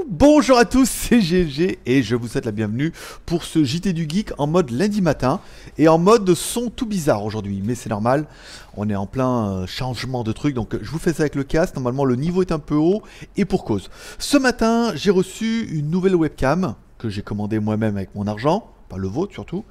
Bonjour à tous, c'est GLG et je vous souhaite la bienvenue pour ce JT du Geek en mode lundi matin et en mode son tout bizarre aujourd'hui, mais c'est normal, on est en plein changement de truc, donc je vous fais ça avec le casque. Normalement le niveau est un peu haut et pour cause. Ce matin j'ai reçu une nouvelle webcam que j'ai commandée moi-même avec mon argent, pas le vôtre surtout.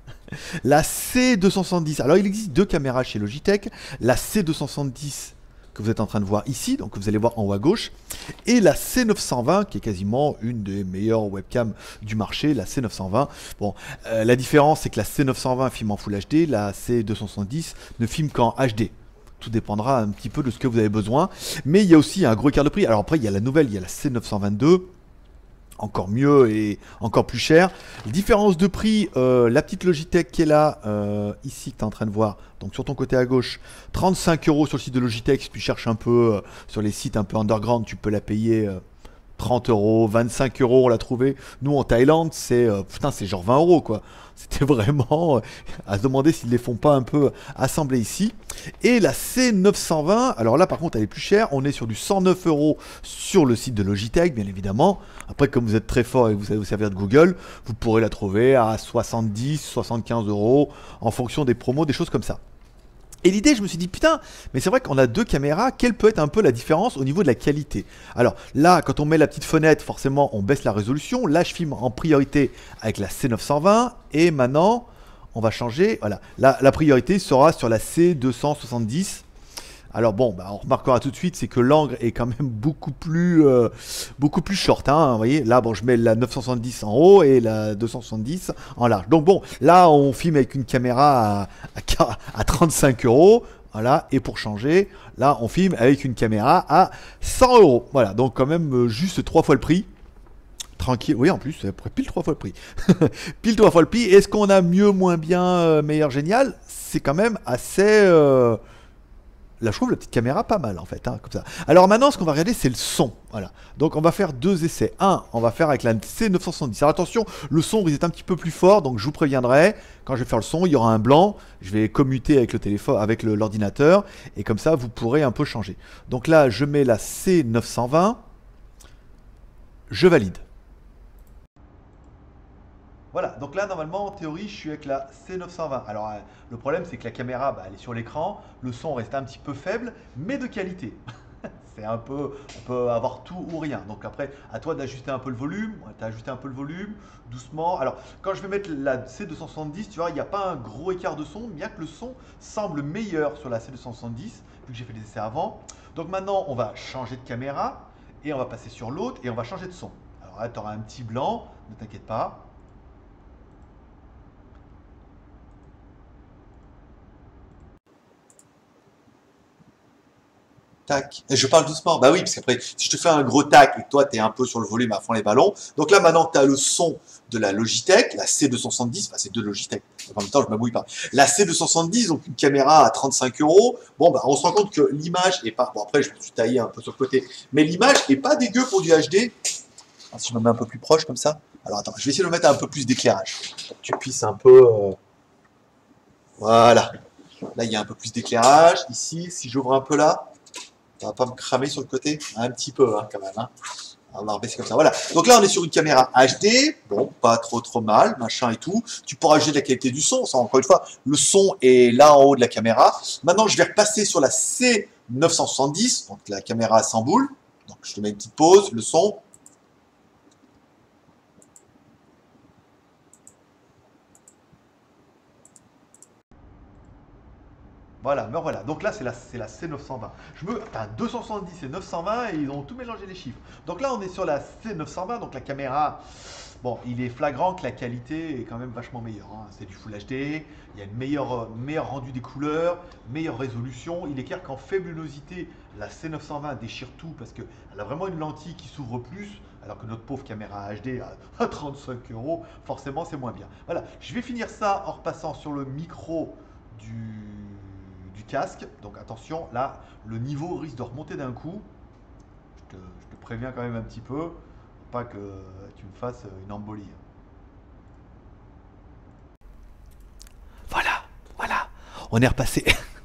La C270, alors il existe deux caméras chez Logitech, la C270 que vous êtes en train de voir ici, donc vous allez voir en haut à gauche, et la C920 qui est quasiment une des meilleures webcams du marché, la C920. Bon, la différence c'est que la C920 filme en Full HD, la C270 ne filme qu'en HD. Tout dépendra un petit peu de ce que vous avez besoin, mais il y a aussi un gros écart de prix. Alors après il y a la nouvelle, il y a la C922. Encore mieux et encore plus cher. Différence de prix, la petite Logitech qui est là, ici que tu es en train de voir, donc sur ton côté à gauche, 35 € sur le site de Logitech. Si tu cherches un peu sur les sites un peu underground, tu peux la payer 30 €, 25 € on l'a trouvé. Nous en Thaïlande, c'est putain, c'est genre 20 € quoi. C'était vraiment à se demander s'ils les font pas un peu assembler ici. Et la C920, alors là par contre elle est plus chère, on est sur du 109 € sur le site de Logitech bien évidemment. Après comme vous êtes très fort et que vous savez vous servir de Google, vous pourrez la trouver à 70, 75 € en fonction des promos, des choses comme ça. Et l'idée, je me suis dit, putain, mais c'est vrai qu'on a deux caméras, quelle peut être un peu la différence au niveau de la qualité? Alors là, quand on met la petite fenêtre, forcément, on baisse la résolution. Là, je filme en priorité avec la C920. Et maintenant, on va changer. Voilà, la priorité sera sur la C270. Alors bon, bah, on remarquera tout de suite, c'est que l'angle est quand même beaucoup plus short. Hein, vous voyez, là, bon, je mets la 970 en haut et la 270 en large. Donc bon, là, on filme avec une caméra à 35 €. Voilà, et pour changer, là, on filme avec une caméra à 100 €. Voilà, donc quand même juste 3 fois le prix. Tranquille, oui, en plus, c'est pile 3 fois le prix. Pile 3 fois le prix. Est-ce qu'on a mieux, moins bien, meilleur, génial? C'est quand même assez... Là, je trouve la petite caméra pas mal en fait, hein, comme ça. Alors maintenant, ce qu'on va regarder, c'est le son. Voilà. Donc, on va faire deux essais. Un, on va faire avec la C970. Alors attention, le son risque d'être un petit peu plus fort, donc je vous préviendrai. Quand je vais faire le son, il y aura un blanc. Je vais commuter avec le téléphone, avec l'ordinateur, et comme ça, vous pourrez un peu changer. Donc là, je mets la C920. Je valide. Voilà, donc là normalement en théorie je suis avec la C920. Alors le problème c'est que la caméra bah, elle est sur l'écran, le son reste un petit peu faible, mais de qualité. C'est un peu, on peut avoir tout ou rien. Donc après, à toi d'ajuster un peu le volume. Tu as ajusté un peu le volume, doucement. Alors quand je vais mettre la C270, tu vois, il n'y a pas un gros écart de son, bien que le son semble meilleur sur la C270, vu que j'ai fait des essais avant. Donc maintenant on va changer de caméra et on va passer sur l'autre et on va changer de son. Alors là tu auras un petit blanc, ne t'inquiète pas. Tac. Et je parle doucement. Bah oui, parce qu'après, si je te fais un gros tac et que toi, tu es un peu sur le volume à fond les ballons. Donc là, maintenant que tu as le son de la Logitech, la C270, enfin, c'est deux Logitech. En même temps, je m'abouille pas. La C270, donc une caméra à 35 €. Bon, bah, on se rend compte que l'image est pas. Bon, après, je me suis taillé un peu sur le côté. Mais l'image est pas dégueu pour du HD. Alors, si je me mets un peu plus proche comme ça. Alors, attends, je vais essayer de mettre un peu plus d'éclairage. Pour que tu puisses un peu. Voilà. Là, il y a un peu plus d'éclairage. Ici, si j'ouvre un peu là. Ça va pas me cramer sur le côté? Un petit peu, hein, quand même. Hein. On va rebaisser comme ça. Voilà. Donc là, on est sur une caméra HD. Bon, pas trop mal, machin et tout. Tu pourras juger de la qualité du son. Ça, encore une fois, le son est là en haut de la caméra. Maintenant, je vais repasser sur la C970, donc la caméra sans boule. Donc, je te mets une petite pause, le son. Voilà, mais voilà. Donc là, c'est la C920. Enfin, 270 et 920, et ils ont tout mélangé les chiffres. Donc là, on est sur la C920, donc la caméra. Bon, il est flagrant que la qualité est quand même vachement meilleure. Hein. C'est du Full HD, il y a une meilleur rendu des couleurs, meilleure résolution. Il est clair qu'en faible luminosité, la C920 déchire tout parce qu'elle a vraiment une lentille qui s'ouvre plus, alors que notre pauvre caméra HD à 35 €, forcément, c'est moins bien. Voilà, je vais finir ça en repassant sur le micro du casque. Donc attention, là, le niveau risque de remonter d'un coup. Je te préviens quand même un petit peu, pour pas que tu me fasses une embolie. Voilà, voilà, on est repassé.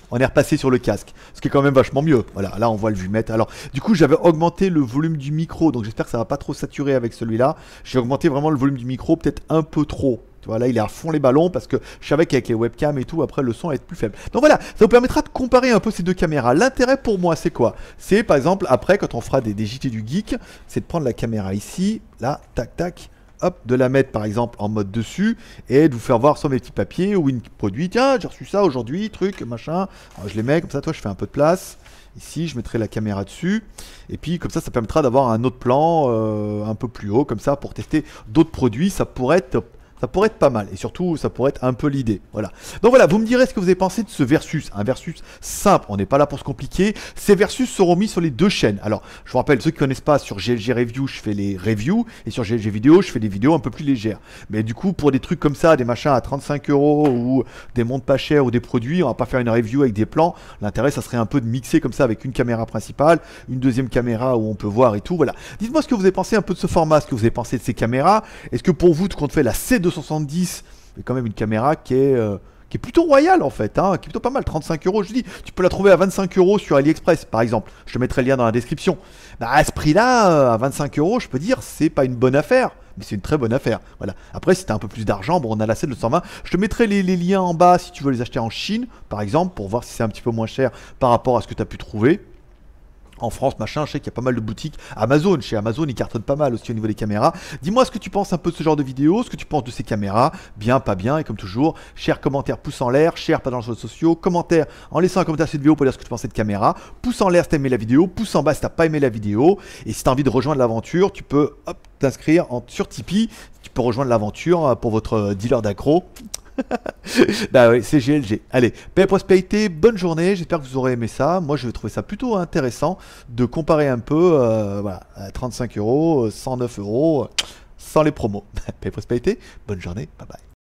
on est repassé sur le casque, ce qui est quand même vachement mieux. Voilà, là on voit le vumètre. Alors du coup j'avais augmenté le volume du micro, donc j'espère que ça va pas trop saturer avec celui-là. J'ai augmenté vraiment le volume du micro, peut-être un peu trop. Tu vois, là il est à fond les ballons parce que je savais qu'avec les webcams et tout, après le son va être plus faible. Donc voilà, ça vous permettra de comparer un peu ces deux caméras. L'intérêt pour moi c'est quoi? C'est par exemple après quand on fera des JT du Geek, c'est de prendre la caméra ici, là, tac tac. Hop, de la mettre par exemple en mode dessus et de vous faire voir sur mes petits papiers ou une produit. Tiens, j'ai reçu ça aujourd'hui, truc, machin. Alors, je les mets comme ça, toi, je fais un peu de place. Ici, je mettrai la caméra dessus. Et puis, comme ça permettra d'avoir un autre plan un peu plus haut, comme ça, pour tester d'autres produits. Ça pourrait être pas mal. Et surtout, ça pourrait être un peu l'idée. Voilà. Donc voilà, vous me direz ce que vous avez pensé de ce versus. Un versus simple. On n'est pas là pour se compliquer. Ces versus seront mis sur les deux chaînes. Alors, je vous rappelle, ceux qui ne connaissent pas, sur GLG Review, je fais les reviews. Et sur GLG Vidéo, je fais des vidéos un peu plus légères. Mais du coup, pour des trucs comme ça, des machins à 35 € ou des montres pas chères ou des produits, on va pas faire une review avec des plans. L'intérêt, ça serait un peu de mixer comme ça avec une caméra principale, une deuxième caméra où on peut voir et tout. Voilà. Dites-moi ce que vous avez pensé un peu de ce format, ce que vous avez pensé de ces caméras. Est-ce que pour vous, quand on fait la C270, c'est quand même une caméra qui est plutôt royale en fait, hein, qui est plutôt pas mal, 35 €, je dis, tu peux la trouver à 25 € sur AliExpress par exemple, je te mettrai le lien dans la description. Bah, à ce prix-là, à 25 €, je peux dire, c'est pas une bonne affaire, mais c'est une très bonne affaire. Voilà. Après, si tu as un peu plus d'argent, bon, on a la C220, je te mettrai les liens en bas si tu veux les acheter en Chine, par exemple, pour voir si c'est un petit peu moins cher par rapport à ce que tu as pu trouver. En France, machin, je sais qu'il y a pas mal de boutiques. Amazon, chez Amazon, ils cartonnent pas mal aussi au niveau des caméras. Dis-moi ce que tu penses un peu de ce genre de vidéo, ce que tu penses de ces caméras, bien, pas bien, et comme toujours, share, commentaire, pouce en l'air, share, pas dans les réseaux sociaux, commentaire, en laissant un commentaire sur cette vidéo pour dire ce que tu penses de cette caméra, pouce en l'air si t'as aimé la vidéo, pouce en bas si t'as pas aimé la vidéo, et si t'as envie de rejoindre l'aventure, tu peux t'inscrire sur Tipeee, tu peux rejoindre l'aventure pour votre dealer d'accro. Bah oui, c'est GLG. Allez, paix et prospérité, bonne journée, j'espère que vous aurez aimé ça. Moi, je vais trouver ça plutôt intéressant de comparer un peu, voilà, à 35 €, 109 €, sans les promos. Paix et prospérité, bonne journée, bye bye.